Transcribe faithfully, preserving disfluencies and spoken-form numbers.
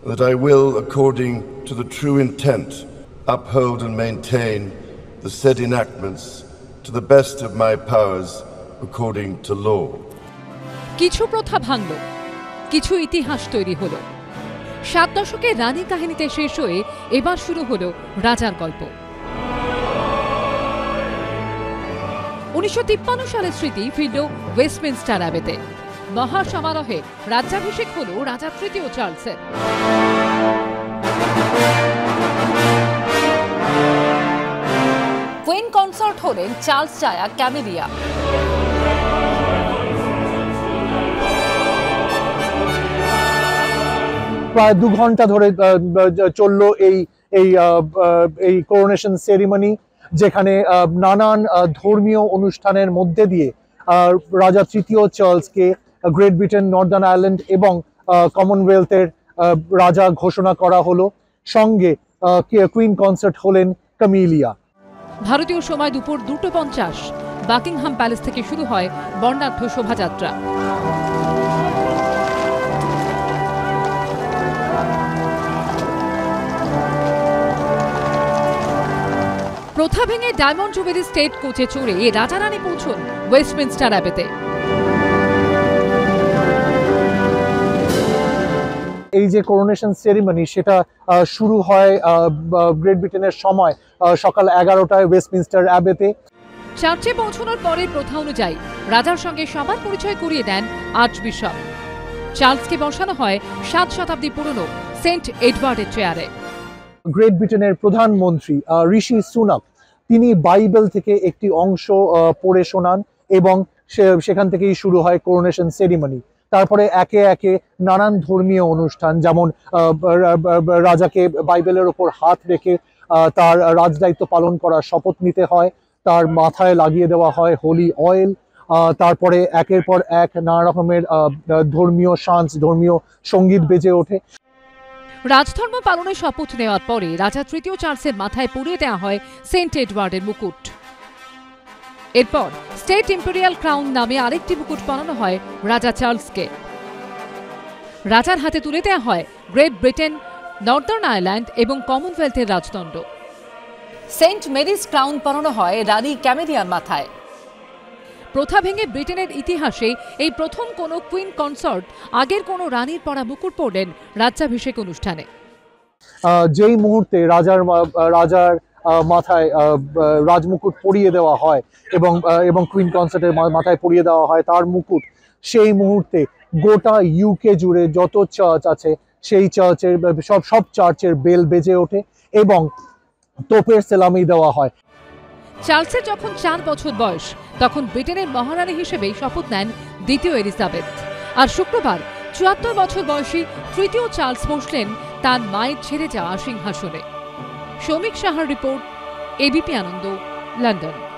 that I will, according to the true intent, uphold and maintain the said enactments to the best of my powers according to law. কিছু প্রথা ভাঙল, কিছু ইতিহাস তৈরি হলো। সাত দশকে রানী কাহিনীতে শেষ হয়ে এবার শুরু হলো রাজার গল্প। উনিশশো তিপ্পান্ন সালের স্মৃতি ফিরল ওয়েস্টমিনস্টার অ্যাবেতে। মহা সমারোহে রাজ্যাভিষেক হল রাজা তৃতীয় চার্লসের। কুইন কনসর্ট হলেন চার্লস জায়া ক্যামেলিয়া। প্রায় দু ঘন্টা ধরে চলল এই এই এই করোনেশন সেরিমনি, যেখানে নানান ধর্মীয় অনুষ্ঠানের মধ্যে দিয়ে রাজা তৃতীয় চার্লসকে গ্রেট ব্রিটেন, নর্দার্ন আয়ারল্যান্ড এবং কমনওয়েলথের রাজা ঘোষণা করা হলো। সঙ্গে কুইন কনসার্ট হলেন ক্যামেলিয়া। ভারতীয় সময় দুপুর দুটো পঞ্চাশ বাকিংহাম প্যালেস থেকে শুরু হয় বর্ণাঢ্য শোভাযাত্রা। প্রথা ভেঙে ডায়মন্ড জুবিলি স্টেট কোচে চড়ে রাজা রানী পৌঁছন ওয়েস্টমিনস্টার অ্যাবেতে। এই যে করোনেশন সেরিমনি সেটা শুরু হয় গ্রেট ব্রিটেনের সময় সকাল এগারোটায় ওয়েস্টমিনস্টার অ্যাবেতে। চার্চে পৌঁছানোর পরে প্রথা অনুযায়ী রাজার সঙ্গে সবার পরিচয় করিয়ে দেন আর্চবিশপ। চার্লসকে বসানো হয় সাত শতাব্দী পুরনো সেন্ট এডওয়ার্ডের চেয়ারে। গ্রেট ব্রিটেনের প্রধানমন্ত্রী ঋষি সুনাক তিনি বাইবেল থেকে একটি অংশ পড়ে শোনান এবং সেখান থেকেই শুরু হয় করোনেশন সেরিমনি। তারপরে একে একে নানান ধর্মীয় অনুষ্ঠান, যেমন রাজাকে বাইবেলের ওপর হাত রেখে তার রাজদায়িত্ব পালন করার শপথ নিতে হয়, তার মাথায় লাগিয়ে দেওয়া হয় হোলি অয়েল। তারপরে একের পর এক নানা রকমের ধর্মীয় সাঁজ, ধর্মীয় সঙ্গীত বেজে ওঠে। রাজধর্ম পালনের শপথ নেওয়ার পরে রাজা তৃতীয় চার্লসের মাথায় পরিয়ে দেওয়া হয় সেন্ট এডওয়ার্ডের মুকুট। এরপর স্টেট ইম্পেরিয়াল ক্রাউন নামে আরেকটি মুকুট পরানো হয় রাজা চার্লসকে। রাজার হাতে তুলে দেওয়া হয় গ্রেট ব্রিটেন, নর্দার্ন আয়ারল্যান্ড এবং কমনওয়েলথের রাজদণ্ড। সেন্ট মেরিজ ক্রাউন পরানো হয় রানী ক্যামেলিয়ার মাথায়। প্রথা ভেঙে ব্রিটেনের ইতিহাসে এই প্রথম কোনো কুইন কনসর্ট আগের কোনো রানীর পরা মুকুট পরলেন রাজ্যাভিষেক অনুষ্ঠানে। যেই মুহূর্তে রাজার রাজার মাথায় রাজমুকুট পরিয়ে দেওয়া হয় এবং এবং কুইন কনসার্টের মাথায় পরিয়ে দেওয়া হয় তার মুকুট, সেই মুহূর্তে গোটা ইউকে জুড়ে যত চার্চ আছে সেই চার্চের সব সব চার্চের বেল বেজে ওঠে এবং তোপের সেলামি দেওয়া হয়। চার্লসের যখন চার বছর বয়স তখন ব্রিটেনের মহারানী হিসেবে শপথ নেন দ্বিতীয় এলিজাবেথ। আর শুক্রবার চুয়াত্তর বছর বয়সী তৃতীয় চার্লস বসলেন তার মায়ের ছেড়ে যাওয়া সিংহাসনে। সৌমিক সাহার রিপোর্ট, এবিপি আনন্দ, লন্ডন।